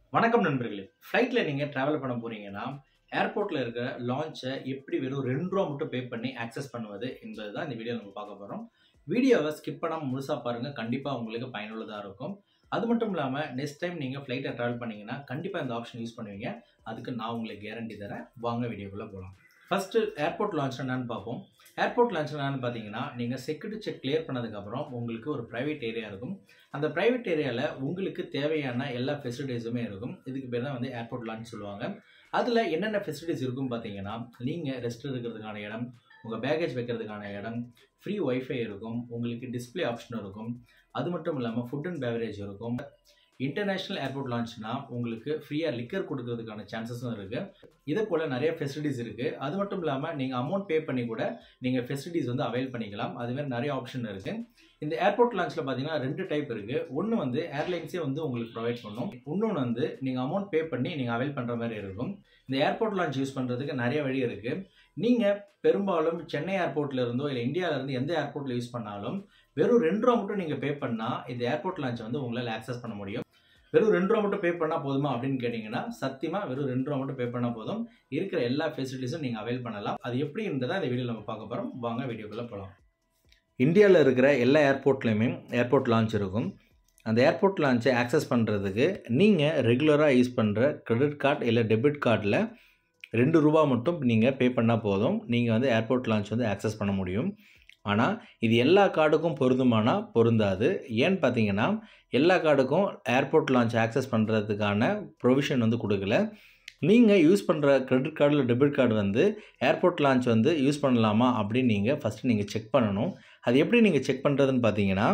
வணக்கம் நண்பர்களே. ஃப்ளைட்டில் நீங்கள் ட்ராவல் பண்ண போகிறீங்கன்னா ஏர்போர்ட்டில் இருக்கிற லான்ச்சை எப்படி வெறும் ₹2 மட்டும் பே பண்ணி ஆக்சஸ் பண்ணுவது என்பது தான் இந்த வீடியோ நம்ம பார்க்க போகிறோம். வீடியோவை ஸ்கிப் பண்ணாமல் முழுசாக பாருங்கள். கண்டிப்பாக உங்களுக்கு பயனுள்ளதாக இருக்கும். அது மட்டும் இல்லாமல் நெக்ஸ்ட் டைம் நீங்கள் ஃப்ளைட்டை ட்ராவல் பண்ணிங்கன்னா கண்டிப்பாக இந்த ஆப்ஷன் யூஸ் பண்ணுவீங்க. அதுக்கு நான் உங்களுக்கு கேரண்டி தரேன். வாங்க வீடியோக்குள்ளே போகலாம். ஃபஸ்ட்டு ஏர்போர்ட் லான்ச் என்னன்னு பார்ப்போம். ஏர்போர்ட் லான்ச் என்னன்னு பார்த்தீங்கன்னா, நீங்கள் செக்யூரிட்டி செக் கிளியர் பண்ணதுக்கப்புறம் உங்களுக்கு ஒரு ப்ரைவேட் ஏரியா இருக்கும். அந்த ப்ரைவேட் ஏரியாவில் உங்களுக்கு தேவையான எல்லா ஃபெசிலிட்டிஸுமே இருக்கும். இதுக்கு பேர் தான் வந்து ஏர்போர்ட் லான்ச் சொல்லுவாங்க. அதில் என்னென்ன ஃபெசிலிட்டிஸ் இருக்குன்னு பார்த்தீங்கன்னா, நீங்கள் ரெஸ்ட் எடுக்கிறதுக்கான இடம், உங்கள் பேக்கேஜ் வைக்கிறதுக்கான இடம், ஃப்ரீ ஒய்ஃபை இருக்கும், உங்களுக்கு டிஸ்பிளே ஆப்ஷன் இருக்கும். அது மட்டும் இல்லாமல் ஃபுட் அண்ட் பேவரேஜ் இருக்கும். இன்டர்நேஷ்னல் ஏர்போர்ட் லான்ச்னா உங்களுக்கு ஃப்ரீயாக லிக்கர் கொடுக்கறதுக்கான சான்சஸும் இருக்குது. இதே போல் நிறைய ஃபெசிலிட்டிஸ் இருக்குது. அது மட்டும் இல்லாமல் நீங்கள் அமௌண்ட் பே பண்ணி கூட நீங்கள் ஃபெசிலிட்டிஸ் வந்து அவைல் பண்ணிக்கலாம். அதுமாதிரி நிறைய ஆப்ஷன் இருக்குது. இந்த ஏர்போர்ட் லான்ச்சில் பார்த்தீங்கன்னா 2 டைப் இருக்குது. ஒன்று வந்து ஏர்லைன்ஸே வந்து உங்களுக்கு ப்ரொவைட் பண்ணும். இன்னொன்று வந்து நீங்கள் அமௌண்ட் பே பண்ணி நீங்கள் அவைல் பண்ணுற மாதிரி இருக்கும். இந்த ஏர்போர்ட் லான்ச் யூஸ் பண்ணுறதுக்கு நிறைய வழி இருக்குது. நீங்கள் பெரும்பாலும் சென்னை ஏர்போர்ட்டில் இருந்தோ இல்லை இந்தியாவிலேருந்து எந்த ஏர்போர்ட்டில் யூஸ் பண்ணாலும் வெறும் ₹2 மட்டும் நீங்கள் பே பண்ணால் இந்த ஏர்போர்ட் லான்ச்சை வந்து உங்களால் ஆக்சஸ் பண்ண முடியும். வெறும் ₹2 மட்டும் பே பண்ணால் போதுமா அப்படின்னு கேட்டிங்கன்னா, சத்தியமாக வெறும் ₹2 மட்டும் பே பண்ணால் போதும். இருக்கிற எல்லா ஃபெசிலிட்டிஸும் நீங்கள் அவைல் பண்ணலாம். அது எப்படி இருந்ததா இந்த வீடியோவில் நம்ம பார்க்க போகிறோம். வாங்க வீடியோக்குள்ளே போகலாம். இந்தியாவில் இருக்கிற எல்லா ஏர்போர்ட்லேயுமே ஏர்போர்ட் லான்ச் இருக்கும். அந்த ஏர்போர்ட் லான்ச்சை ஆக்சஸ் பண்ணுறதுக்கு நீங்கள் ரெகுலராக யூஸ் பண்ணுற கிரெடிட் கார்டு இல்லை டெபிட் கார்டில் ₹2 மட்டும் நீங்கள் பே பண்ணால் போதும். நீங்கள் வந்து ஏர்போர்ட் லான்ச் வந்து ஆக்சஸ் பண்ண முடியும். ஆனால் இது எல்லா கார்டுக்கும் பொருந்துமானா பொருந்தாது. ஏன்னு பார்த்தீங்கன்னா, எல்லா கார்டுக்கும் ஏர்போர்ட் லான்ச் ஆக்சஸ் பண்ணுறதுக்கான ப்ரொவிஷன் வந்து கொடுக்கல. நீங்கள் யூஸ் பண்ணுற கிரெடிட் கார்டு இல்லை டெபிட் கார்டு வந்து ஏர்போர்ட் லான்ச் வந்து யூஸ் பண்ணலாமா அப்படின்னு நீங்கள் ஃபஸ்ட்டு நீங்கள் செக் பண்ணணும். அது எப்படி நீங்கள் செக் பண்ணுறதுன்னு பார்த்தீங்கன்னா,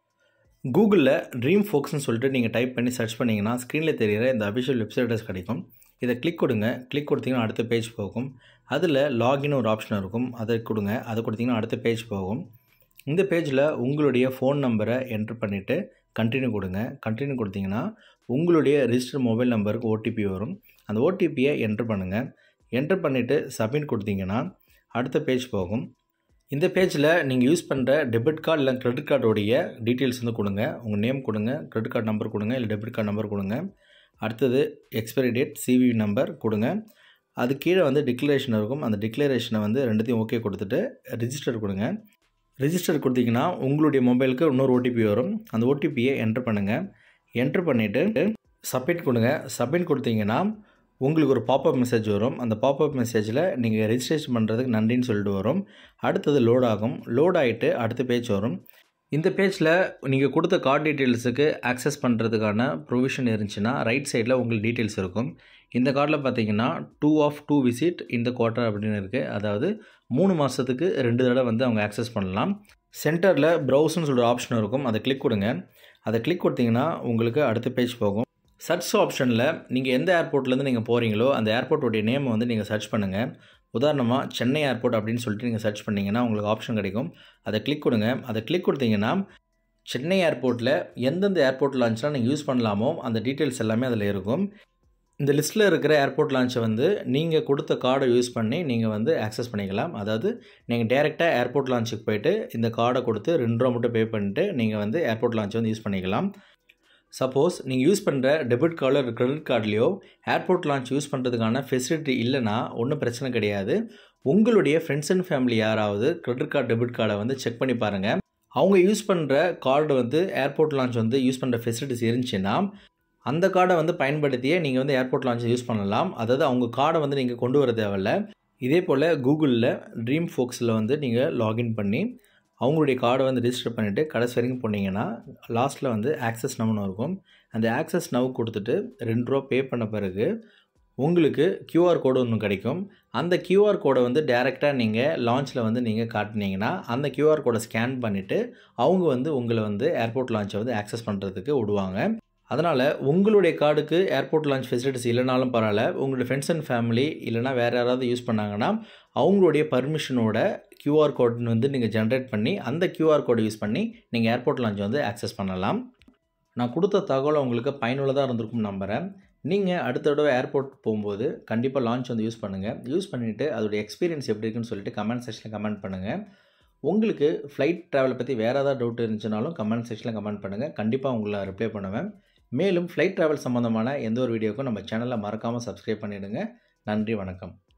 கூகுளில் ட்ரீம் ஃபோக்ஸ்னு சொல்லிட்டு நீங்கள் டைப் பண்ணி சர்ச் பண்ணிங்கன்னா ஸ்க்ரீனில் தெரிகிற இந்த அஃபிஷியல் வெப்சைட்டஸ் கிடைக்கும். இதை கிளிக் கொடுங்க. கிளிக் கொடுத்தீங்கன்னா அடுத்த பேஜ் போகும். அதில் லாகின் ஒரு ஆப்ஷன் இருக்கும். அதை கொடுங்க. அதை கொடுத்தீங்கன்னா அடுத்த பேஜ் போகும். இந்த பேஜில் உங்களுடைய ஃபோன் நம்பரை என்ட்ரு பண்ணிவிட்டு கண்டினியூ கொடுங்க. கண்டினியூ கொடுத்தீங்கன்னா உங்களுடைய ரிஜிஸ்டர் மொபைல் நம்பருக்கு ஓடிபி வரும். அந்த ஓடிபியை என்ட்ரு பண்ணுங்கள். என்ட்ரு பண்ணிவிட்டு சப்மிட் கொடுத்தீங்கன்னா அடுத்த பேஜ் போகும். இந்த பேஜில் நீங்கள் யூஸ் பண்ணுற டெபிட் கார்டு இல்லை கிரெடிட் கார்டோடைய டீட்டெயில்ஸ் வந்து கொடுங்க. உங்கள் நேம் கொடுங்க, கிரெடிட் கார்டு நம்பர் கொடுங்க, இல்லை டெபிட் கார்டு நம்பர் கொடுங்க. அடுத்தது எக்ஸ்பைரி டேட், சிவிவி நம்பர் கொடுங்க. அது கீழே வந்து டிக்ளரேஷன் இருக்கும். அந்த டிக்ளரேஷனை வந்து ரெண்டுத்தையும் ஓகே கொடுத்துட்டு ரிஜிஸ்டர் கொடுங்க. ரிஜிஸ்டர் கொடுத்தீங்கன்னா உங்களுடைய மொபைலுக்கு இன்னொரு ஓடிபி வரும். அந்த ஓடிபியை என்ட்ரு பண்ணுங்கள். என்ட்ரு பண்ணிவிட்டு சப்மிட் கொடுங்க. சப்மிட் கொடுத்தீங்கன்னா உங்களுக்கு ஒரு பாப்அப் மெசேஜ் வரும். அந்த பாப்அப் மெசேஜில் நீங்கள் ரெஜிஸ்ட்ரேஷன் பண்ணுறதுக்கு நன்றின்னு சொல்லிட்டு வரும். அடுத்தது லோட் ஆகும். லோட் ஆகிட்டு அடுத்த பேஜ் வரும். இந்த பேஜில் நீங்கள் கொடுத்த கார்டு டீட்டெயில்ஸுக்கு ஆக்சஸ் பண்ணுறதுக்கான ப்ரொவிஷன் இருந்துச்சுன்னா ரைட் சைடில் உங்களுக்கு டீட்டெயில்ஸ் இருக்கும். இந்த கார்டில் பார்த்தீங்கன்னா 2 of 2 விசிட் இந்த குவார்ட்டர் அப்படின்னு இருக்குது. அதாவது 3 மாதத்துக்கு 2 தடவை வந்து அவங்க ஆக்சஸ் பண்ணலாம். சென்டரில் ப்ரௌஸ்னு சொல்கிற ஆப்ஷன் இருக்கும். அதை கிளிக் கொடுங்க. அதை கிளிக் கொடுத்தீங்கன்னா உங்களுக்கு அடுத்த பேஜ் போகும். சர்ச் ஆப்ஷனில் நீங்கள் எந்த ஏர்போர்ட்லேருந்து நீங்கள் போகிறீங்களோ அந்த ஏர்போர்ட்டோடைய நேம் வந்து நீங்கள் சர்ச் பண்ணுங்கள். உதாரணமாக சென்னை ஏர்போர்ட் அப்படின்னு சொல்லிட்டு நீங்கள் சர்ச் பண்ணிங்கன்னா உங்களுக்கு ஆப்ஷன் கிடைக்கும். அதை கிளிக் கொடுங்க. அதை கிளிக் கொடுத்தீங்கன்னா சென்னை ஏர்போர்ட்டில் எந்தெந்த ஏர்போர்ட் லான்ச்லாம் நீங்கள் யூஸ் பண்ணலாமோ அந்த டீட்டெயில்ஸ் எல்லாமே அதில் இருக்கும். இந்த லிஸ்ட்டில் இருக்கிற ஏர்போர்ட் லான்ச்சை வந்து நீங்கள் கொடுத்த கார்டை யூஸ் பண்ணி நீங்கள் வந்து ஆக்சஸ் பண்ணிக்கலாம். அதாவது நீங்கள் டேரெக்டாக ஏர்போர்ட் லான்ச்சுக்கு போய்ட்டு இந்த கார்டை கொடுத்து ₹2 மட்டும் பே பண்ணிட்டு நீங்கள் வந்து ஏர்போர்ட் லான்ச்சை வந்து யூஸ் பண்ணிக்கலாம். சப்போஸ் நீங்கள் யூஸ் பண்ணுற டெபிட் கார்டில் ஒரு கிரெடிட் கார்ட்லேயோ ஏர்போர்ட் லான்ச் யூஸ் பண்ணுறதுக்கான ஃபெசிலிட்டி இல்லைன்னா ஒன்றும் பிரச்சனை கிடையாது. உங்களுடைய ஃப்ரெண்ட்ஸ் அண்ட் ஃபேமிலி யாராவது கிரெடிட் கார்டு டெபிட் கார்டை வந்து செக் பண்ணி பாருங்கள். அவங்க யூஸ் பண்ணுற கார்டு வந்து ஏர்போர்ட் லான்ச் வந்து யூஸ் பண்ணுற ஃபெசிலிட்டிஸ் இருந்துச்சுன்னா அந்த கார்டை வந்து பயன்படுத்தியே நீங்கள் வந்து ஏர்போர்ட் லான்ச்சை யூஸ் பண்ணலாம். அதாவது அவங்க கார்டை வந்து நீங்கள் கொண்டு வர தேவையில்லை. இதே போல் கூகுளில் ட்ரீம் ஃபோக்ஸில் வந்து நீங்கள் லாகின் பண்ணி அவங்களுடைய கார்டை வந்து ரிஜிஸ்டர் பண்ணிவிட்டு கடைசி வரைக்கும் போனீங்கன்னா லாஸ்ட்டில் வந்து ஆக்சஸ் நவ்னு இருக்கும். அந்த ஆக்சஸ் நவ் கொடுத்துட்டு ₹2 பே பண்ண பிறகு உங்களுக்கு கியூஆர் கோடு ஒன்று கிடைக்கும். அந்த கியூஆர் கோடை வந்து டேரெக்டாக நீங்கள் லான்ச்சில் வந்து நீங்கள் காட்டினீங்கன்னா அந்த கியூஆர் கோடை ஸ்கேன் பண்ணிவிட்டு அவங்க வந்து உங்களை வந்து ஏர்போர்ட் லான்ச்சை வந்து ஆக்சஸ் பண்ணுறதுக்கு விடுவாங்க. அதனால் உங்களுடைய கார்டுக்கு ஏர்போர்ட் லான்ச் ஃபெசிலிட்டிஸ் இல்லைனாலும் பரவாயில்ல, உங்களுடைய ஃப்ரெண்ட்ஸ் அண்ட் ஃபேமிலி இல்லைனா வேறு யாராவது யூஸ் பண்ணாங்கன்னா அவங்களுடைய பர்மிஷனோட கியூஆர் கோட் வந்து நீங்கள் ஜென்ரேட் பண்ணி அந்த கியூஆர் கோடை யூஸ் பண்ணி நீங்கள் ஏர்போர்ட் லான்ச் வந்து ஆக்சஸ் பண்ணலாம். நான் கொடுத்த தகவல் உங்களுக்கு பயனுள்ளதாக இருந்திருக்கும் நம்புகிறேன். நீங்கள் அடுத்த தடவை ஏர்போர்ட் போகும்போது கண்டிப்பாக லான்ச் வந்து யூஸ் பண்ணுங்கள். யூஸ் பண்ணிவிட்டு அதோடைய எக்ஸ்பீரியன்ஸ் எப்படி இருக்குன்னு சொல்லிட்டு கமெண்ட் செக்ஷனில் கமெண்ட் பண்ணுங்கள். உங்களுக்கு ஃப்ளைட் ட்ராவலை பற்றி வேறு ஏதாவது டவுட் இருந்துச்சுனாலும் கமெண்ட் செக்ஷனில் கமெண்ட் பண்ணுங்கள். கண்டிப்பாக உங்களை ரிப்ளை பண்ணுவேன். மேலும் ஃப்ளைட் ட்ராவல் சம்மந்தமான எந்த ஒரு வீடியோக்கும் நம்ம சேனலை மறக்காமல் சப்ஸ்கிரைப் பண்ணிவிடுங்க. நன்றி, வணக்கம்.